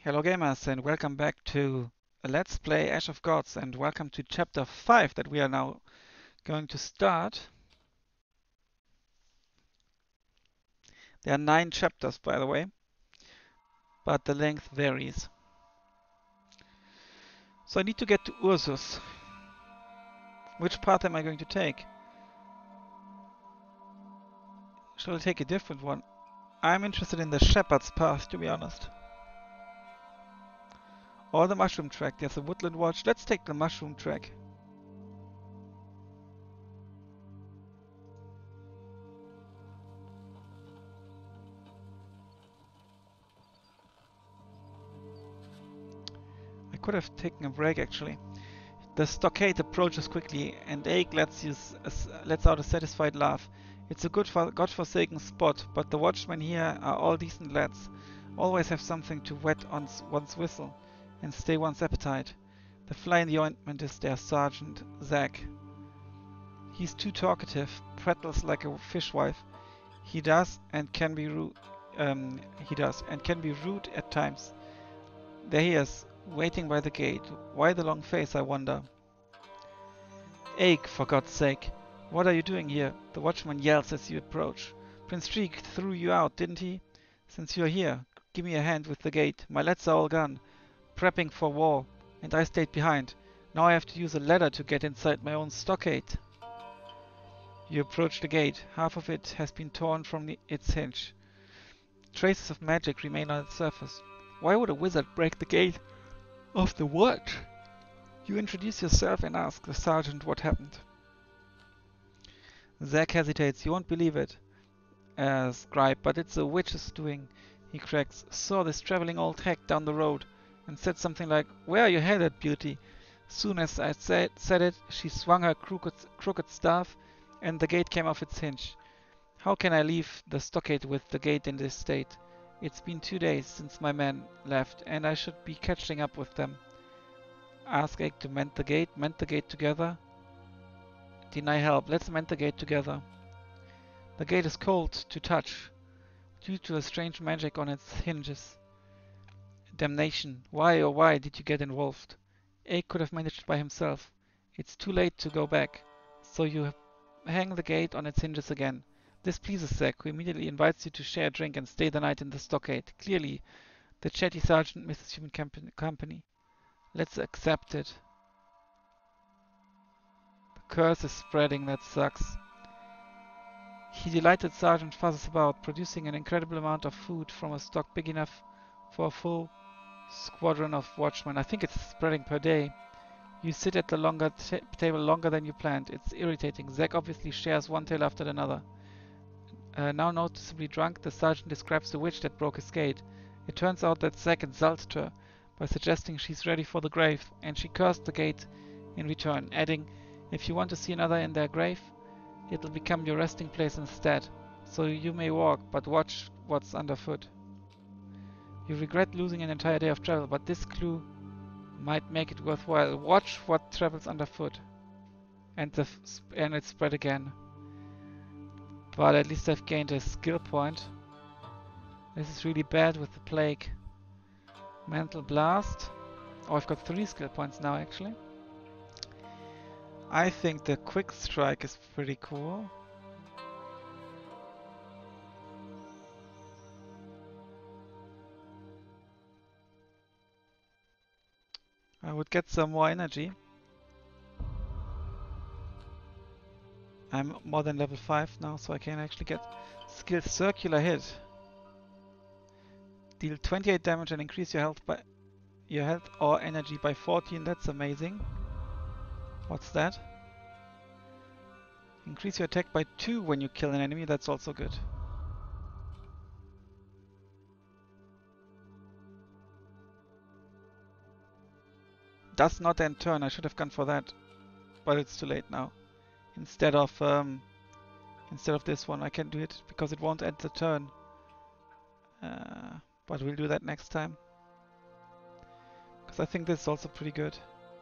Hello gamers and welcome back to Let's Play Ash of Gods and welcome to chapter 5 that we are now going to start. There are 9 chapters by the way, but the length varies. So I need to get to Ursus. Which path am I going to take? Shall I take a different one? I'm interested in the Shepherd's Path, to be honest. Or the Mushroom Track. There's a Woodland Watch. Let's take the Mushroom Track. I could have taken a break actually. The stockade approaches quickly, and Aig lets out a satisfied laugh. It's a good godforsaken spot, but the watchmen here are all decent lads. Always have something to whet one's whistle and stay one's appetite. The fly in the ointment is their sergeant, Zack. He's too talkative, prattles like a fishwife. He does and can be rude at times. There he is, waiting by the gate. Why the long face, I wonder? Aig, for God's sake. What are you doing here? The watchman yells as you approach. Prince Streak threw you out, didn't he? Since you're here, give me a hand with the gate. My lads are all gone, prepping for war, and I stayed behind. Now I have to use a ladder to get inside my own stockade. You approach the gate. Half of it has been torn from its hinge. Traces of magic remain on its surface. Why would a wizard break the gate of the watch? You introduce yourself and ask the sergeant what happened. Zack hesitates. You won't believe it, Scribe, but it's a witch's doing. He cracks. Saw this traveling old hag down the road and said something like, "Where are you headed, beauty?" Soon as I said it, she swung her crooked staff and the gate came off its hinge. How can I leave the stockade with the gate in this state? It's been 2 days since my men left and I should be catching up with them. Ask Aig to mend the gate together. Deny help, let's mend the gate together. The gate is cold to touch, due to a strange magic on its hinges. Damnation, why oh why did you get involved? Aig could have managed by himself. It's too late to go back, so you hang the gate on its hinges again. This pleases Zack, who immediately invites you to share a drink and stay the night in the stockade. Clearly, the chatty sergeant misses human company. Let's accept it. The curse is spreading, that sucks. He delighted sergeant fuzzes about, producing an incredible amount of food from a stock big enough for a full squadron of watchmen. I think it's spreading per day. You sit at the table longer than you planned. It's irritating. Zack obviously shares one tale after another. Now noticeably drunk, the sergeant describes the witch that broke his gate. It turns out that Zack insulted her by suggesting she's ready for the grave, and she cursed the gate in return, adding, "If you want to see another in their grave, it'll become your resting place instead. So you may walk, but watch what's underfoot." You regret losing an entire day of travel, but this clue might make it worthwhile. Watch what travels underfoot. And it spread again. But at least I've gained a skill point. This is really bad with the plague. Mental Blast. Oh, I've got 3 skill points now actually. I think the Quick Strike is pretty cool. I would get some more energy. I'm more than level 5 now, so I can actually get skill Circular Hit. Deal 28 damage and increase your health or energy by 14. That's amazing. What's that? Increase your attack by 2 when you kill an enemy. That's also good. Does not end turn. I should have gone for that, but it's too late now. Instead of this one, I can do it because it won't end the turn. But we'll do that next time, because I think this is also pretty good.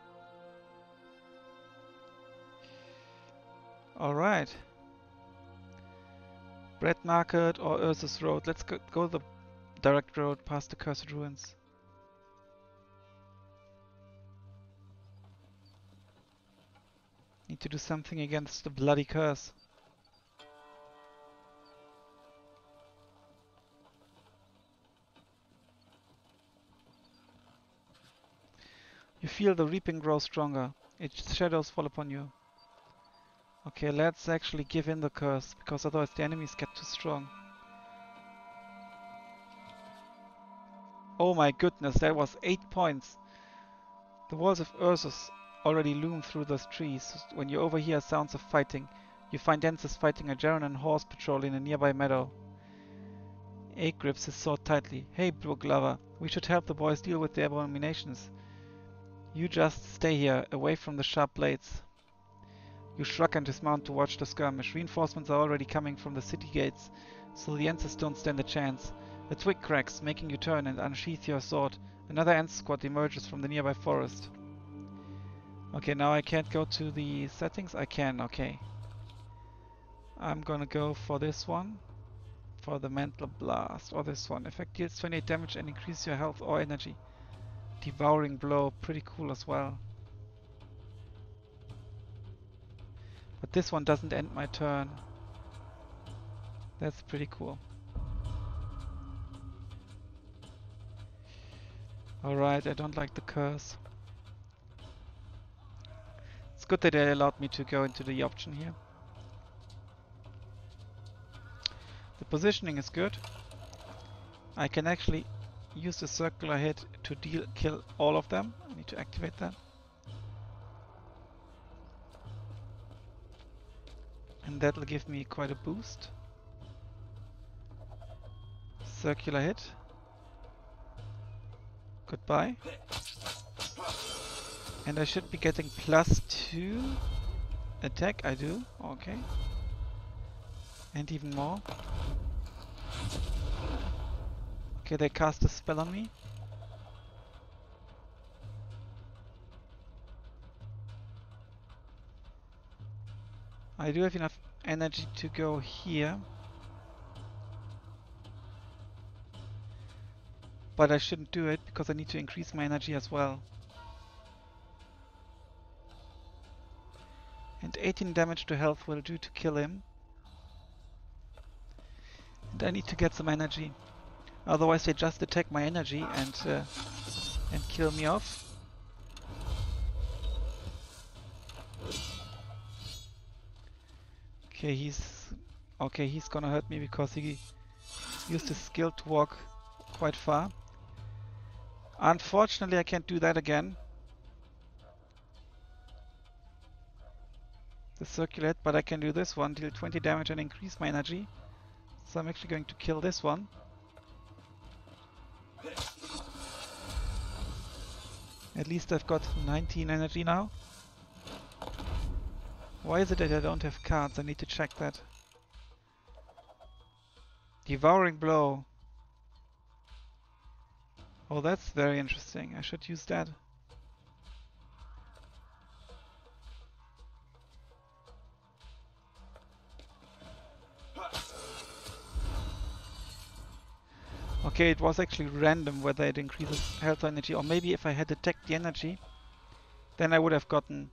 Alright. Bread Market or Ursus Road. Let's go the direct road past the Cursed Ruins. to do something against the bloody curse. You feel the reaping grow stronger. Its shadows fall upon you. Okay, let's actually give in the curse, because otherwise the enemies get too strong. Oh my goodness, that was 8 points. The walls of Ursus already loom through those trees. When you overhear sounds of fighting, you find Dancers fighting a Geronan horse patrol in a nearby meadow. Ache grips his sword tightly. Hey, Blue Glover, we should help the boys deal with the abominations. You just stay here, away from the sharp blades. You shrug and dismount to watch the skirmish. Reinforcements are already coming from the city gates, so the Ences don't stand a chance. A twig cracks, making you turn and unsheath your sword. Another Ents squad emerges from the nearby forest. Okay, now I can't go to the settings. I can, okay. I'm gonna go for this one. For the Mental Blast, or this one. Effect deals 28 damage and increase your health or energy. Devouring Blow, pretty cool as well. But this one doesn't end my turn. That's pretty cool. Alright, I don't like the curse. It's good that they allowed me to go into the option here. The positioning is good. I can actually use the circular hit to kill all of them. I need to activate that. And that'll give me quite a boost. Circular hit. Goodbye. And I should be getting +2 attack. I do. Okay. And even more. Okay, they cast a spell on me. I do have enough energy to go here. But I shouldn't do it because I need to increase my energy as well. And 18 damage to health will do to kill him. And I need to get some energy. Otherwise they just attack my energy and kill me off. Okay, he's gonna hurt me because he used his skill to walk quite far. Unfortunately, I can't do that again. The circular hit, but I can do this one, deal 20 damage and increase my energy. So I'm actually going to kill this one. At least I've got 19 energy now. Why is it that I don't have cards? I need to check that. Devouring Blow. Oh, that's very interesting. I should use that. Okay, it was actually random whether it increases health or energy, or maybe if I had attacked the energy, then I would have gotten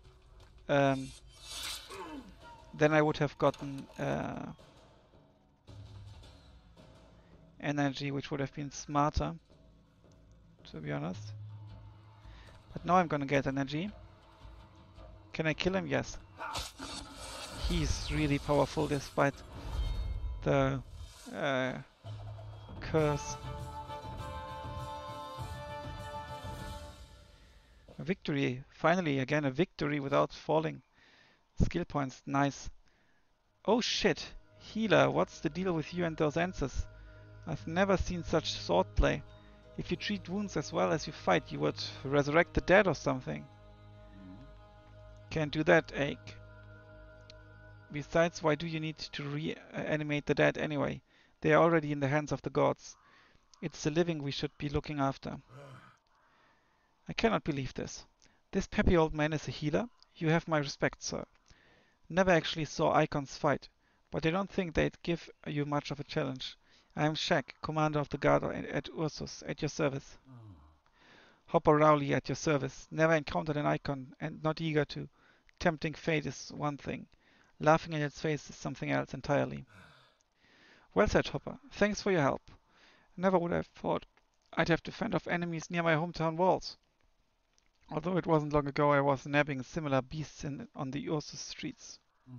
energy, which would have been smarter, to be honest. But now I'm gonna get energy. Can I kill him? Yes. He's really powerful despite the curse. A victory. Finally, again, a victory without falling. Skill points. Nice. Oh shit. Healer, what's the deal with you and those Ences? I've never seen such swordplay. If you treat wounds as well as you fight, you would resurrect the dead or something. Can't do that, Ache. Besides, why do you need to reanimate the dead anyway? They are already in the hands of the gods. It's the living we should be looking after. I cannot believe this. This peppy old man is a healer? You have my respect, sir. Never actually saw icons fight, but I don't think they'd give you much of a challenge. I am Shaq, commander of the guard at Ursus, at your service. Hopper Rowley at your service. Never encountered an icon and not eager to. tempting fate is one thing. Laughing in its face is something else entirely. Well said, Hopper. Thanks for your help. Never would have thought I'd have to fend off enemies near my hometown walls. Although it wasn't long ago I was nabbing similar beasts on the Ursus streets.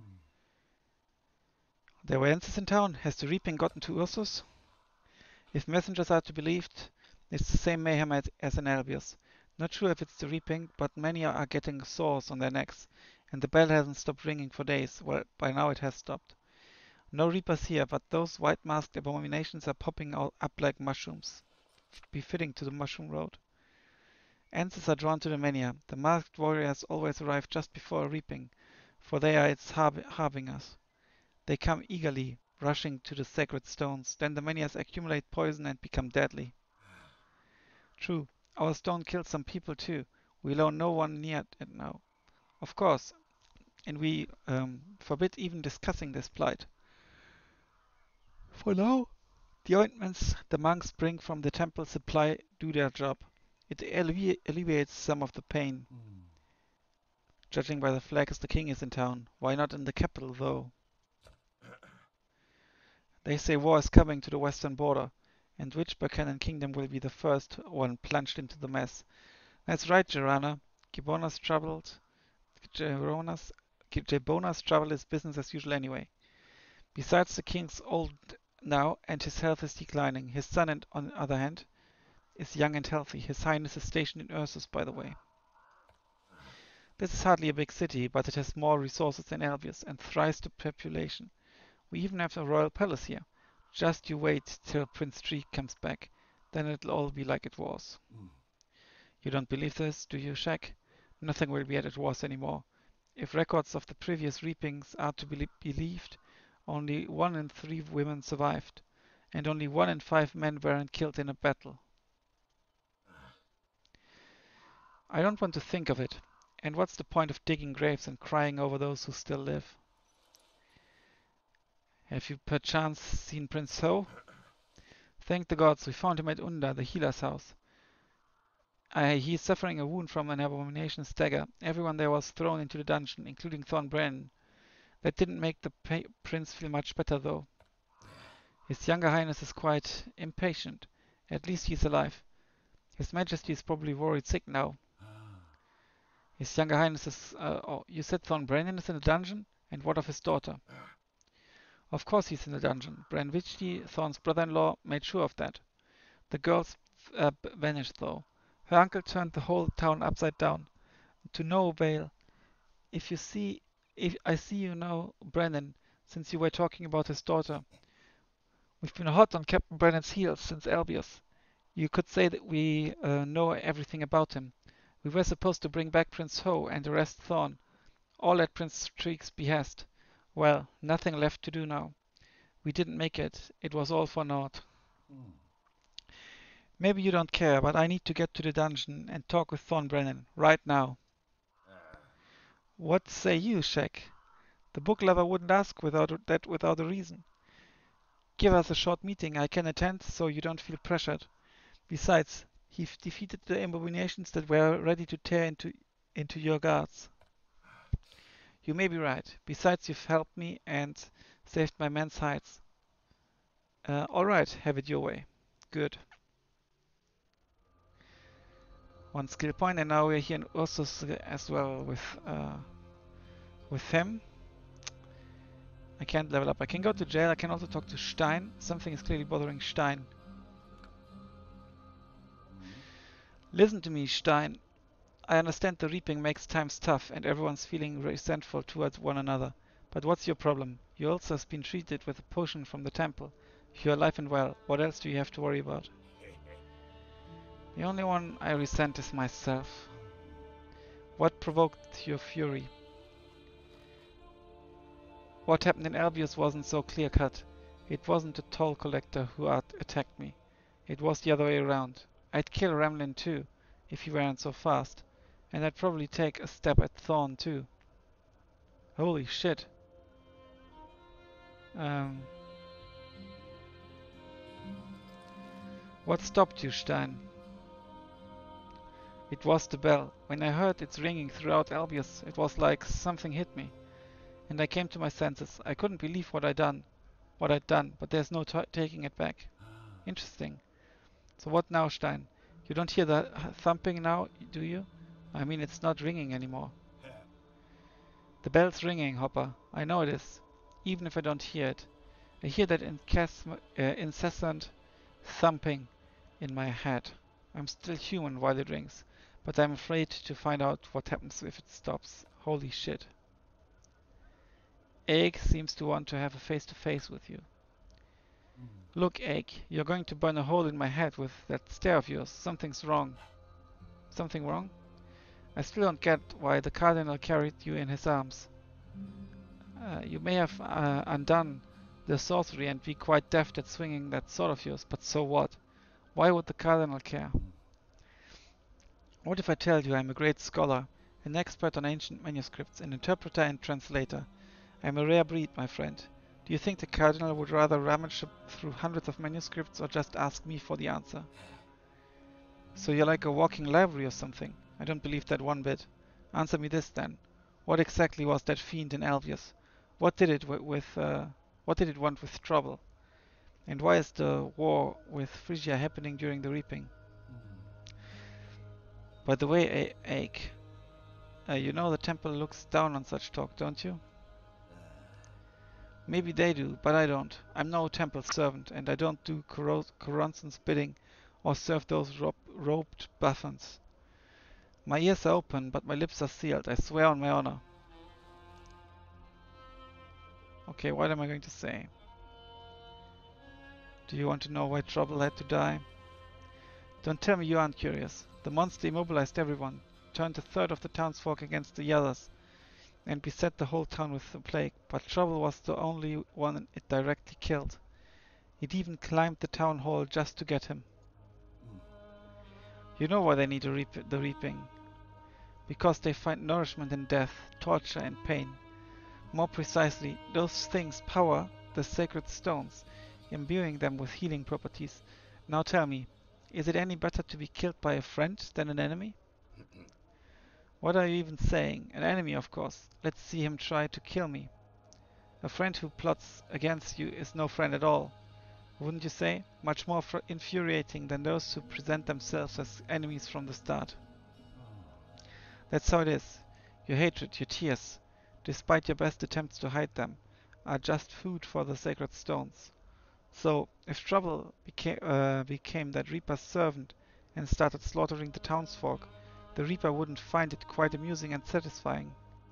There were Ences in town. Has the reaping gotten to Ursus? If messengers are to be believed, it's the same mayhem as in Albius. Not sure if it's the reaping, but many are getting sores on their necks, and the bell hasn't stopped ringing for days. Well, by now it has stopped. No reapers here, but those white-masked abominations are popping up like mushrooms, befitting to the mushroom road. Ences are drawn to the mania. The masked warriors always arrive just before a reaping, for they are its harbingers. They come eagerly, rushing to the sacred stones. Then the manias accumulate poison and become deadly. True, our stone killed some people too. We allow no one near it now. Of course, and we forbid even discussing this plight. For now, the ointments the monks bring from the temple supply do their job. It alleviates some of the pain. Judging by the flags, the king is in town. Why not in the capital, though? They say war is coming to the western border, and which Buchanan kingdom will be the first one plunged into the mess? That's right, Jarana. Gibona's trouble is business as usual anyway. Besides, the king's old now, and his health is declining. His son, on the other hand, is young and healthy. His Highness is stationed in Ursus, by the way. This is hardly a big city, but it has more resources than Albius, and thrice the population. We even have a royal palace here. Just you wait till Prince Treek comes back. Then it'll all be like it was. You don't believe this, do you, Shaq? Nothing will be as it was anymore. If records of the previous reapings are to be believed, only 1 in 3 women survived, and only 1 in 5 men weren't killed in a battle. I don't want to think of it. And what's the point of digging graves and crying over those who still live? Have you perchance seen Prince Ho? Thank the gods, we found him at Unda, the healer's house. He is suffering a wound from an abomination's dagger. Everyone there was thrown into the dungeon, including Thorn Brennan. That didn't make the prince feel much better, though. His younger highness is quite impatient. At least he's alive. His Majesty is probably worried sick now. His younger highness is... you said Thorn Brennan is in the dungeon? And what of his daughter? Of course he's in the dungeon. Bran Witchty, Thorn's brother-in-law, made sure of that. The girl's vanished, though. Her uncle turned the whole town upside down. To no avail. If I see you know Brennan, since you were talking about his daughter. We've been hot on Captain Brennan's heels since Albius. You could say that we know everything about him. We were supposed to bring back Prince Ho and arrest Thorn, all at Prince Treek's behest. Well, nothing left to do now. We didn't make it. It was all for naught. Maybe you don't care, but I need to get to the dungeon and talk with Thorn Brennan, right now. What say you, Shaq? The book lover wouldn't ask without a reason. Give us a short meeting. I can attend, so you don't feel pressured. Besides, he defeated the abominations that were ready to tear into your guards. You may be right. Besides, you've helped me and saved my men's hides. Alright, have it your way. Good. 1 skill point, and now we're here in Ursus as well with him. I can't level up. I can go to jail. I can also talk to Stein. Something is clearly bothering Stein. Listen to me, Stein. I understand the reaping makes times tough and everyone's feeling resentful towards one another. But what's your problem? You also have been treated with a potion from the temple. You're alive and well. What else do you have to worry about? The only one I resent is myself. What provoked your fury? What happened in Albius wasn't so clear-cut. It wasn't the toll collector who attacked me. It was the other way around. I'd kill Ramlin too, if he weren't so fast. And I'd probably take a stab at Thorn too. Holy shit. What stopped you, Stein? It was the bell. When I heard its ringing throughout Albius, it was like something hit me, and I came to my senses. I couldn't believe what I'd done, but there's no taking it back. Interesting. So what now, Stein? You don't hear the thumping now, do you? I mean, it's not ringing anymore. The bell's ringing, Hopper. I know it is, even if I don't hear it. I hear that incessant thumping in my head. I'm still human while it rings, but I'm afraid to find out what happens if it stops. Holy shit. Egg seems to want to have a face-to-face with you. Look, Egg, you're going to burn a hole in my head with that stare of yours. Something's wrong. Something wrong? I still don't get why the Cardinal carried you in his arms. You may have undone the sorcery and be quite deft at swinging that sword of yours, but so what? Why would the Cardinal care? What if I tell you I'm a great scholar, an expert on ancient manuscripts, an interpreter and translator? I'm a rare breed, my friend. Do you think the Cardinal would rather rummage through hundreds of manuscripts or just ask me for the answer? So you're like a walking library or something? I don't believe that one bit. Answer me this then. What exactly was that fiend in Albius? What did it want with trouble? And why is the war with Phrygia happening during the reaping? By the way, Ache, you know the temple looks down on such talk, don't you? Maybe they do, but I don't. I'm no temple servant, and I don't do Coronson's bidding or serve those robed buffons. My ears are open, but my lips are sealed. I swear on my honor. Okay, what am I going to say? Do you want to know why Trouble had to die? Don't tell me you aren't curious. The monster immobilized everyone, turned a third of the townsfolk against the others, and beset the whole town with the plague, but Trouble was the only one it directly killed. It even climbed the town hall just to get him. You know why they need the reaping. Because they find nourishment in death, torture and pain. More precisely, those things power the sacred stones, imbuing them with healing properties. Now tell me, is it any better to be killed by a friend than an enemy? What are you even saying? An enemy, of course. Let's see him try to kill me. A friend who plots against you is no friend at all. Wouldn't you say? Much more infuriating than those who present themselves as enemies from the start. That's how it is. Your hatred, your tears, despite your best attempts to hide them, are just food for the sacred stones. So, if Trouble became that Reaper's servant and started slaughtering the townsfolk, the Reaper wouldn't find it quite amusing and satisfying.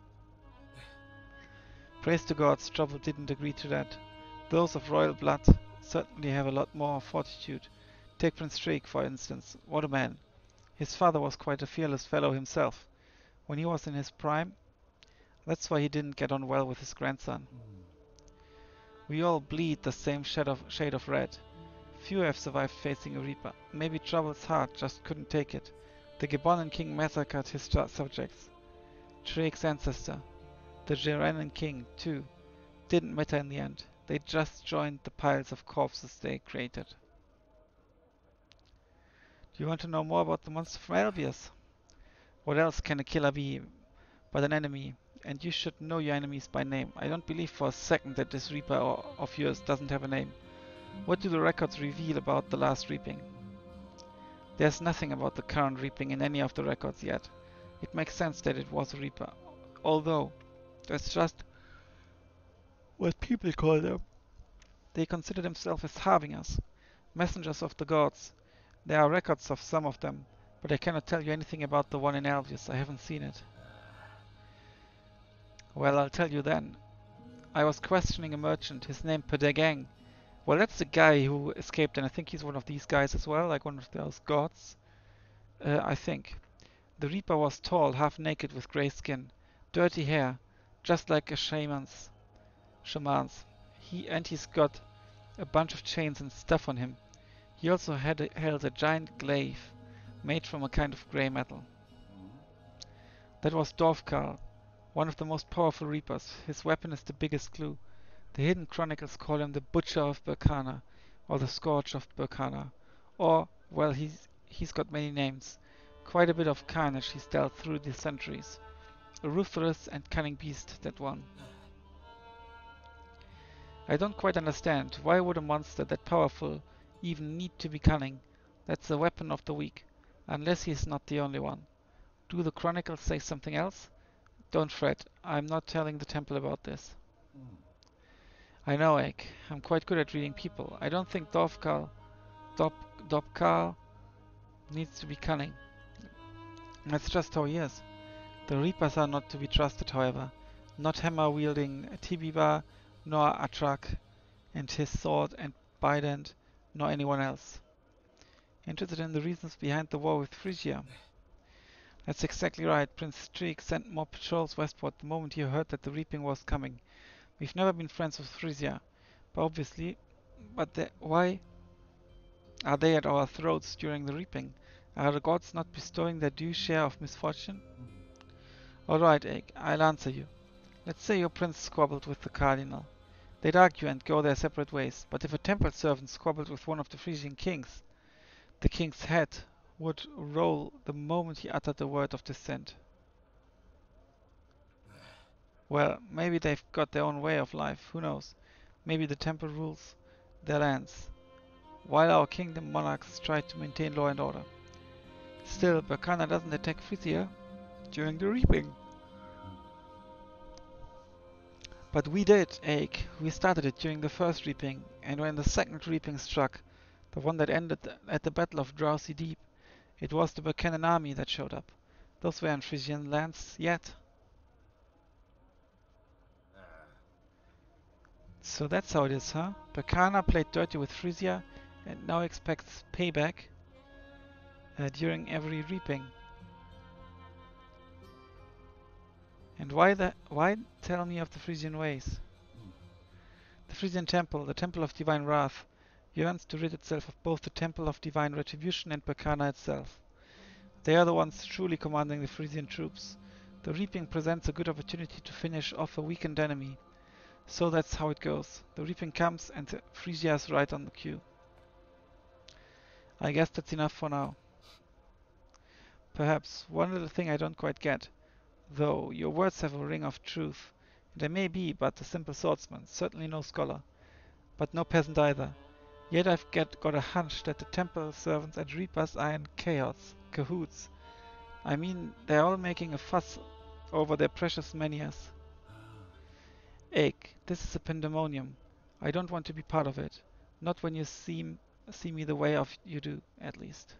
Praise the gods, Trouble didn't agree to that. Those of royal blood certainly have a lot more fortitude. Take Prince Drake, for instance. What a man. His father was quite a fearless fellow himself. When he was in his prime, that's why he didn't get on well with his grandson. We all bleed the same shade of red. Few have survived facing a Reaper. Maybe Trouble's heart just couldn't take it. The Gabonan king massacred his subjects. Drake's ancestor, the Gerenan king, too, didn't matter in the end. They just joined the piles of corpses they created. Do you want to know more about the monster from Albius? What else can a killer be but an enemy? And you should know your enemies by name. I don't believe for a second that this Reaper of yours doesn't have a name. What do the records reveal about the last reaping? There's nothing about the current reaping in any of the records yet. It makes sense that it was a Reaper, although that's just what people call them. They consider themselves as harbingers, messengers of the gods. There are records of some of them, but I cannot tell you anything about the one in Albius. I haven't seen it. Well, I'll tell you then. I was questioning a merchant, his name Pedagang. Well, that's the guy who escaped, and I think he's one of these guys as well, like one of those gods. I think. The Reaper was tall, half naked with grey skin, dirty hair, just like a shaman's. He's got a bunch of chains and stuff on him. He also held a giant glaive, made from a kind of grey metal. That was Dorfkarl, one of the most powerful Reapers. His weapon is the biggest clue. The hidden chronicles call him the Butcher of Berkana, or the Scourge of Berkana. Or, well, he's got many names. Quite a bit of carnage he's dealt through the centuries. A ruthless and cunning beast, that one. I don't quite understand. Why would a monster that powerful even need to be cunning? That's the weapon of the weak. Unless he's not the only one. Do the chronicles say something else? Don't fret. I'm not telling the temple about this. I know, Egg. I'm quite good at reading people. I don't think Dovkal needs to be cunning. That's just how he is. The Reapers are not to be trusted, however. Not hammer-wielding Tibiba, nor Atrak and his sword and Bident, nor anyone else. Interested in the reasons behind the war with Phrygia? That's exactly right. Prince Streak sent more patrols westward the moment he heard that the reaping was coming. We've never been friends with Phrygia, but why are they at our throats during the reaping? Are the gods not bestowing their due share of misfortune? Alright, Egg, I'll answer you. Let's say your prince squabbled with the cardinal. They'd argue and go their separate ways, but if a temple servant squabbled with one of the Frisian kings, the king's head would roll the moment he uttered the word of dissent. Well, maybe they've got their own way of life, who knows? Maybe the temple rules their lands, while our kingdom monarchs try to maintain law and order. Still, Berkana doesn't attack Frisia during the reaping. But we did, Egg. We started it during the first reaping, and when the second reaping struck, the one that ended at the Battle of Drowsy Deep, it was the Berkanan army that showed up. Those weren't Frisian lands yet. So that's how it is, huh? Berkana played dirty with Frisia and now expects payback during every reaping. And why tell me of the Frisian ways? The Frisian temple, the Temple of Divine Wrath, yearns to rid itself of both the Temple of Divine Retribution and Berkana itself. They are the ones truly commanding the Frisian troops. The reaping presents a good opportunity to finish off a weakened enemy. So that's how it goes. The reaping comes and Frisia is right on the cue. I guess that's enough for now. Perhaps one little thing I don't quite get. Though your words have a ring of truth, and I may be but a simple swordsman, certainly no scholar, but no peasant either. Yet I've got a hunch that the temple servants and reapers are in cahoots. I mean, they're all making a fuss over their precious manias. Egg, this is a pandemonium. I don't want to be part of it. Not when you see me the way you do, at least.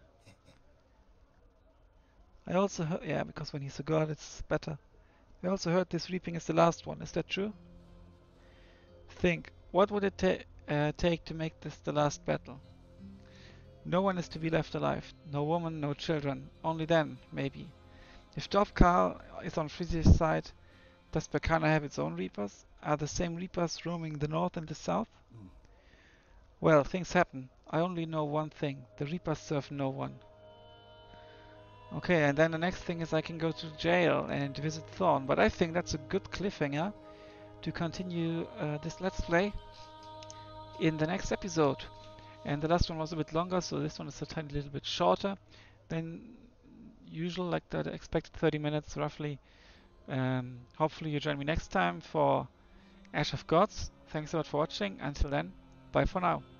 I also heard, yeah, because when he's a god it's better. I also heard this reaping is the last one. Is that true? Think, what would it take to make this the last battle? No one is to be left alive. No woman, no children. Only then, maybe. If Dovkal is on Frisia's side, does Berkana have its own reapers? Are the same reapers roaming the north and the south? Well, things happen. I only know one thing. The reapers serve no one. Okay, and then the next thing is I can go to jail and visit Thorn. But I think that's a good cliffhanger to continue this Let's Play in the next episode. And the last one was a bit longer, so this one is a tiny little bit shorter than usual, like the expected 30 minutes roughly. Hopefully you join me next time for Ash of Gods. Thanks a lot for watching. Until then, bye for now.